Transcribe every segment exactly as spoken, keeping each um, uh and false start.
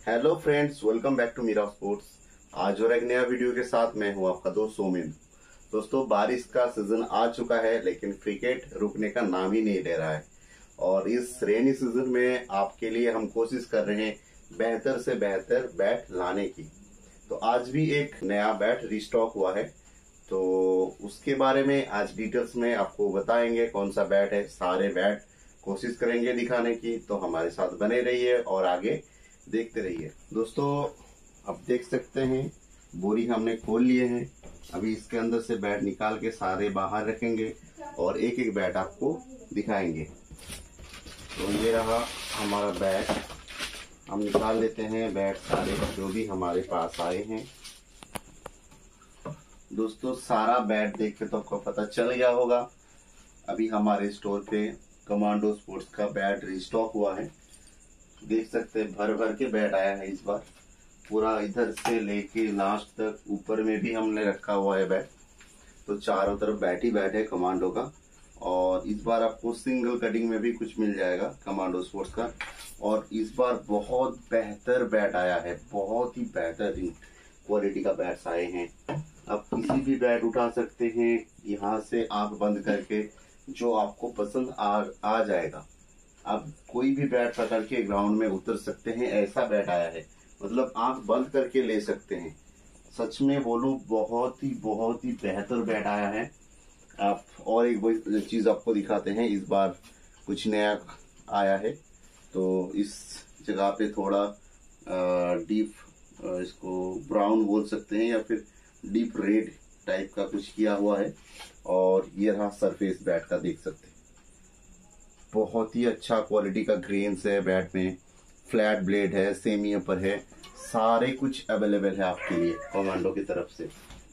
Hello friends, welcome back to Meera sports. आज और एक नया वीडियो के साथ मैं हूं आपका दोस्त सोमिन। दोस्तों, बारिश का सीजन आ चुका है, लेकिन क्रिकेट रुकने का नाम ही नहीं ले रहा है। और इस रेनी सीजन में आपके लिए हम कोशिश कर रहे हैं बेहतर से बेहतर बैट लाने की। तो आज भी एक नया बैट रिस्टॉक हुआ है, तो उसके बारे में आज डिटेल्स में आपको बताएंगे कौन सा बैट है। सारे बैट कोशिश करेंगे दिखाने की, तो हमारे साथ बने रहिए और आगे देखते रहिए। दोस्तों, आप देख सकते हैं बोरी हमने खोल लिए हैं। अभी इसके अंदर से बैट निकाल के सारे बाहर रखेंगे और एक एक बैट आपको दिखाएंगे। तो ये रहा हमारा बैट, हम निकाल लेते हैं बैट सारे जो भी हमारे पास आए हैं। दोस्तों, सारा बैट देख के तो आपको पता चल गया होगा, अभी हमारे स्टोर पे कमांडो स्पोर्ट्स का बैट रिस्टॉक हुआ है। देख सकते हैं भर भर के बैट आया है इस बार, पूरा इधर से लेके लास्ट तक ऊपर में भी हमने रखा हुआ है बैट। तो चारों तरफ बैट ही बैट है कमांडो का। और इस बार आपको सिंगल कटिंग में भी कुछ मिल जाएगा कमांडो स्पोर्ट्स का। और इस बार बहुत बेहतर बैट आया है, बहुत ही बेहतरीन क्वालिटी का बैट्स आए हैं। आप किसी भी बैट उठा सकते हैं यहाँ से आंख बंद करके, जो आपको पसंद आ, आ जाएगा। आप कोई भी बैट पकड़ के ग्राउंड में उतर सकते हैं, ऐसा बैट आया है। मतलब आंख बंद करके ले सकते हैं। सच में बोलूं, बहुत ही बहुत ही बेहतर बैट आया है। आप और एक चीज आपको दिखाते हैं, इस बार कुछ नया आया है। तो इस जगह पे थोड़ा डीप, इसको ब्राउन बोल सकते हैं या फिर डीप रेड टाइप का कुछ किया हुआ है। और ये रहा सरफेस बैट का, देख सकते हैं बहुत ही अच्छा क्वालिटी का ग्रेन्स है बैट में। फ्लैट ब्लेड है, सेमी अपर है, सारे कुछ अवेलेबल है आपके लिए कमांडो की तरफ से।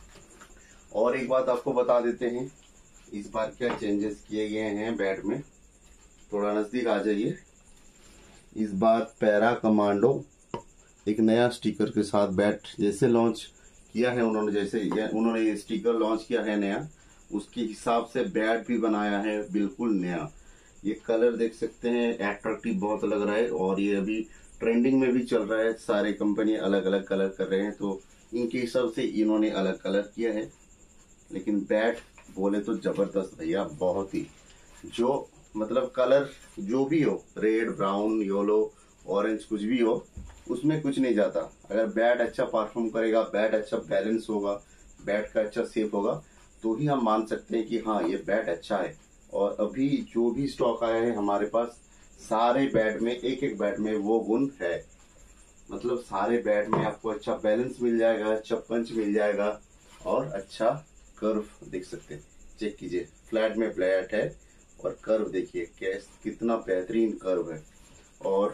और एक बात आपको बता देते हैं, इस बार क्या चेंजेस किए गए हैं बैट में। थोड़ा नजदीक आ जाइए। इस बार पैरा कमांडो एक नया स्टिकर के साथ बैट जैसे लॉन्च किया है उन्होंने, जैसे उन्होंने ये स्टिकर लॉन्च किया है नया, उसके हिसाब से बैट भी बनाया है बिल्कुल नया। ये कलर देख सकते हैं, एट्रैक्टिव बहुत लग रहा है। और ये अभी ट्रेंडिंग में भी चल रहा है, सारे कंपनी अलग अलग कलर कर रहे हैं, तो इनके हिसाब से इन्होंने अलग कलर किया है। लेकिन बैट बोले तो जबरदस्त भैया, बहुत ही, जो मतलब कलर जो भी हो, रेड, ब्राउन, येलो, ऑरेंज, कुछ भी हो, उसमें कुछ नहीं जाता। अगर बैट अच्छा परफॉर्म करेगा, बैट अच्छा बैलेंस होगा, बैट का अच्छा शेप होगा, तो ही हम मान सकते हैं कि हाँ ये बैट अच्छा है। और अभी जो भी स्टॉक आया है हमारे पास, सारे बैट में, एक एक बैट में वो गुण है। मतलब सारे बैट में आपको अच्छा बैलेंस मिल जाएगा, अच्छा पंच मिल जाएगा और अच्छा कर्व देख सकते हैं। चेक कीजिए, फ्लैट में फ्लैट है और कर्व देखिए कैस कितना बेहतरीन कर्व है। और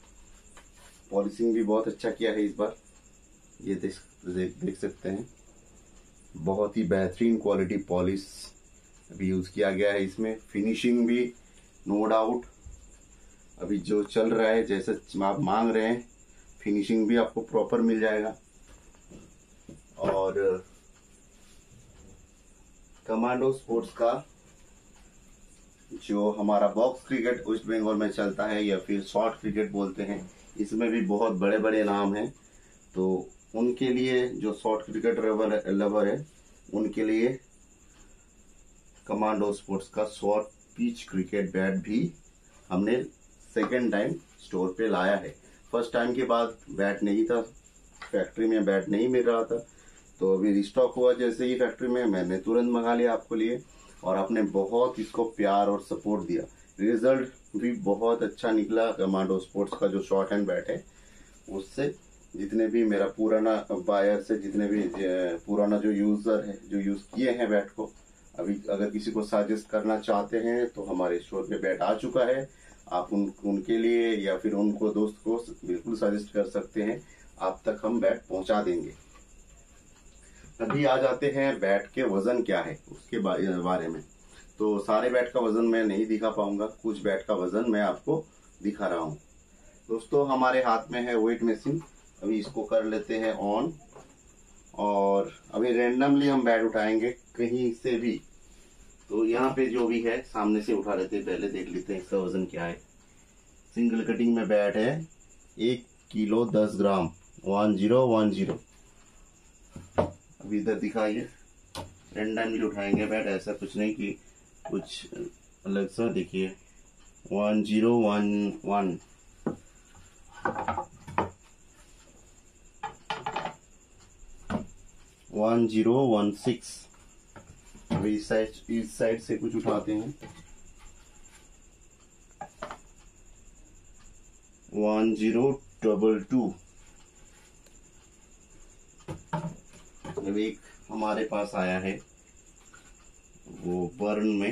पॉलिशिंग भी बहुत अच्छा किया है इस बार, ये देख देख, देख सकते हैं बहुत ही बेहतरीन क्वालिटी पॉलिश अभी यूज किया गया है इसमें। फिनिशिंग भी नो डाउट अभी जो चल रहा है, जैसे आप मांग रहे हैं, फिनिशिंग भी आपको प्रॉपर मिल जाएगा। और कमांडो स्पोर्ट्स का जो हमारा बॉक्स क्रिकेट वेस्ट बंगाल में चलता है या फिर शॉर्ट क्रिकेट बोलते हैं, इसमें भी बहुत बड़े बड़े नाम हैं। तो उनके लिए, जो शॉर्ट क्रिकेट लवर है, उनके लिए कमांडो स्पोर्ट्स का शॉर्ट पिच क्रिकेट बैट भी हमने सेकेंड टाइम स्टोर पे लाया है। फर्स्ट टाइम के बाद बैट नहीं था, फैक्ट्री में बैट नहीं मिल रहा था, तो अभी रिस्टॉक हुआ जैसे ही फैक्ट्री में, मैंने तुरंत मंगा लिया आपको लिए। और आपने बहुत इसको प्यार और सपोर्ट दिया, रिजल्ट भी बहुत अच्छा निकला। कमांडो स्पोर्ट्स का जो शॉर्ट हैंड बैट है, उससे जितने भी मेरा पुराना बायर से, जितने भी पुराना जो यूजर है, जो यूज किए हैं बैट को, अभी अगर किसी को सजेस्ट करना चाहते हैं तो हमारे स्टोर पे बैट आ चुका है। आप उन उनके लिए या फिर उनको दोस्त को बिल्कुल सजेस्ट कर सकते हैं, आप तक हम बैट पहुंचा देंगे। अभी आ जाते हैं बैट के वजन क्या है उसके बारे में। तो सारे बैट का वजन मैं नहीं दिखा पाऊंगा, कुछ बैट का वजन मैं आपको दिखा रहा हूँ। दोस्तों, हमारे हाथ में है वेट मशीन, अभी इसको कर लेते हैं ऑन। और अभी रैंडमली हम बैट उठाएंगे कहीं से भी। तो यहाँ पे जो भी है सामने से उठा लेते हैं, पहले देख लेते हैं इसका वजन क्या है। सिंगल कटिंग में बैट है, एक किलो दस gram, one zero one zero. अभी इधर दिखाइए, रैंडमली उठाएंगे बैट, ऐसा कुछ नहीं कि कुछ अलग सा। देखिए one zero one one, one zero one six. अभी इस साइड इस साइड से कुछ उठाते हैं, वन जीरो डबल टू। अभी एक हमारे पास आया है वो बर्न में,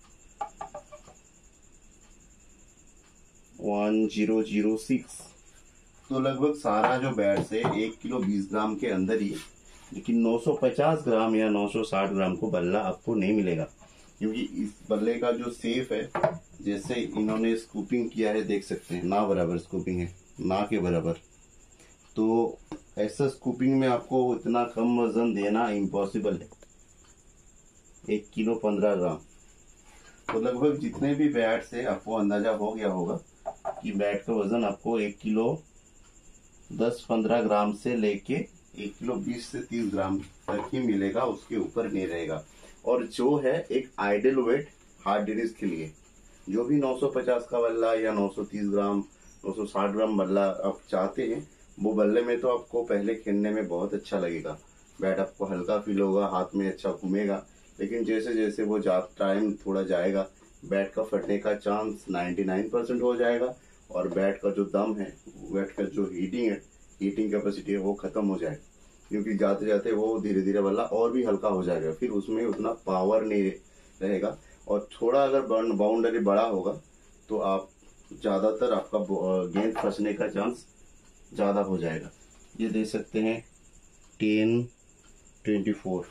वन जीरो जीरो सिक्स। तो लगभग सारा जो बैट्स है एक किलो बीस ग्राम के अंदर ही, लेकिन नौ सौ पचास ग्राम या नौ सौ साठ ग्राम को बल्ला आपको नहीं मिलेगा, क्योंकि इस बल्ले का जो सेफ है, जैसे इन्होंने स्कूपिंग किया है, देख सकते हैं ना बराबर स्कूपिंग है, ना के बराबर। तो ऐसा स्कूपिंग में आपको इतना कम वजन देना इम्पॉसिबल है, एक किलो पंद्रह ग्राम। तो लगभग जितने भी बैट से आपको अंदाजा हो गया होगा कि बैट का वजन आपको एक किलो दस पंद्रह ग्राम से लेके एक किलो बीस से तीस ग्राम तक ही मिलेगा, उसके ऊपर नहीं रहेगा। और जो है एक आइडियल वेट हार्ड टेनिस के लिए, जो भी नौ सौ पचास का बल्ला या नौ सौ तीस ग्राम नौ सौ साठ ग्राम बल्ला आप चाहते हैं, वो बल्ले में तो आपको पहले खेलने में बहुत अच्छा लगेगा, बैट आपको हल्का फील होगा, हाथ में अच्छा घूमेगा। लेकिन जैसे जैसे वो जा टाइम थोड़ा जाएगा, बैट का फटने का चांस निन्यानवे परसेंट हो जाएगा, और बैट का जो दम है, बैट का जो हीटिंग है, हीटिंग कैपेसिटी है, वो खत्म हो जाएगा, क्योंकि जाते जाते वो धीरे धीरे बल्ला और भी हल्का हो जाएगा, फिर उसमें उतना पावर नहीं रहेगा। और थोड़ा अगर बाउंड्री बड़ा होगा तो आप ज्यादातर आपका गेंद फंसने का चांस ज्यादा हो जाएगा। ये देख सकते हैं टेन ट्वेंटी फोर,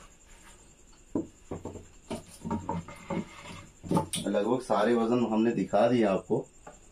लगभग सारे वजन हमने दिखा दिया आपको।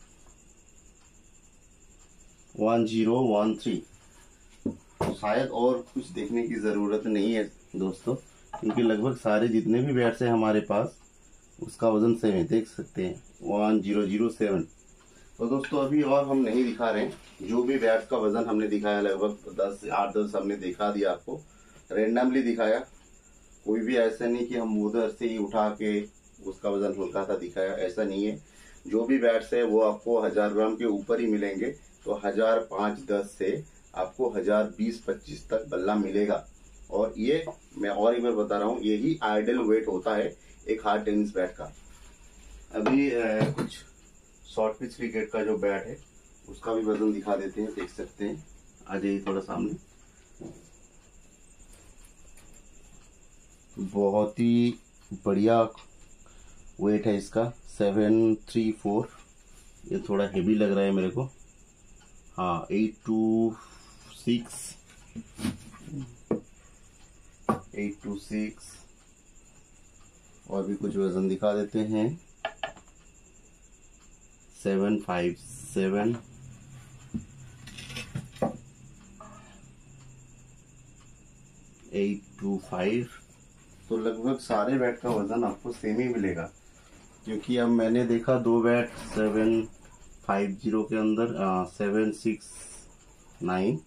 वन जीरो वन थ्री, शायद और कुछ देखने की जरूरत नहीं है दोस्तों, क्योंकि लगभग सारे जितने भी बैट्स हैं हमारे पास उसका वजन सेम है, देख सकते हैं वन जीरो जीरो सेवन। तो दोस्तों अभी और हम नहीं दिखा रहे हैं, जो भी बैट्स का वजन हमने दिखाया लगभग दस से आठ दस हमने दिखा दिया आपको, रेंडमली दिखाया। कोई भी ऐसा नहीं कि हम उधर से ही उठा के उसका वजन हल्का सा दिखाया, ऐसा नहीं है। जो भी बैट्स है वो आपको हजार ग्राम के ऊपर ही मिलेंगे, तो हजार पाँच दस से आपको हजार बीस पच्चीस तक बल्ला मिलेगा। और ये मैं और एक बार बता रहा हूँ, यही आइडियल वेट होता है एक हार्ड टेनिस बैट का। अभी आ, कुछ शॉर्ट पिच क्रिकेट का जो बैट है उसका भी वजन दिखा देते हैं, देख सकते हैं। आ जाइए थोड़ा सामने। बहुत ही बढ़िया वेट है इसका, सेवन थ्री फोर। ये थोड़ा हेवी लग रहा है मेरे को, हाँ eight two six eight two six. और भी कुछ वजन दिखा देते हैं, seven five seven, eight two five. तो लगभग सारे बैट का वजन आपको सेम ही मिलेगा, क्योंकि अब मैंने देखा दो बैट सेवन फाइव जीरो के अंदर seven six nine,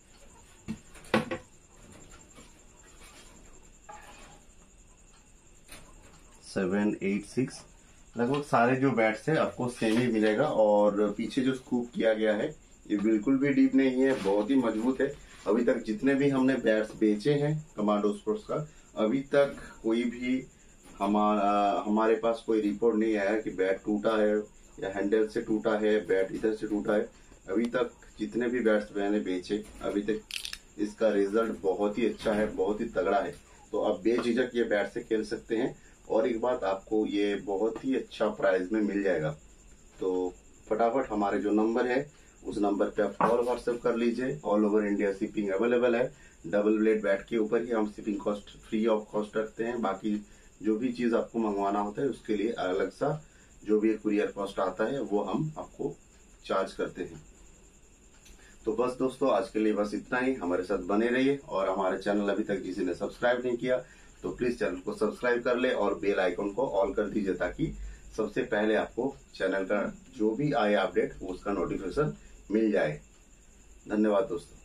seven eight six, लगभग सारे जो बैट्स है आपको सेम ही मिलेगा। और पीछे जो स्कूप किया गया है ये बिल्कुल भी डीप नहीं है, बहुत ही मजबूत है। अभी तक जितने भी हमने बैट्स बेचे हैं कमांडो स्पोर्ट्स का, अभी तक कोई भी हमारा हमारे पास कोई रिपोर्ट नहीं आया कि बैट टूटा है या हैंडल से टूटा है, बैट इधर से टूटा है। अभी तक जितने भी बैट्स मैंने बेचे, अभी तक इसका रिजल्ट बहुत ही अच्छा है, बहुत ही तगड़ा है। तो आप बेझिझक ये बैट से खेल सकते हैं। और एक बात, आपको ये बहुत ही अच्छा प्राइस में मिल जाएगा। तो फटाफट हमारे जो नंबर है उस नंबर पे आप कॉल व्हाट्सएप कर लीजिए। All over India shipping available है। डबल ब्लेड बैट के ऊपर ही हम shipping cost free of cost रखते हैं। बाकी जो भी चीज आपको मंगवाना होता है उसके लिए अलग सा जो भी कुरियर कॉस्ट आता है वो हम आपको चार्ज करते हैं। तो बस दोस्तों आज के लिए बस इतना ही। हमारे साथ बने रहिए, और हमारे चैनल अभी तक किसी ने सब्सक्राइब नहीं किया तो प्लीज चैनल को सब्सक्राइब कर ले और बेल आइकन को ऑल कर दीजिए, ताकि सबसे पहले आपको चैनल का जो भी आए अपडेट उसका नोटिफिकेशन मिल जाए। धन्यवाद दोस्तों।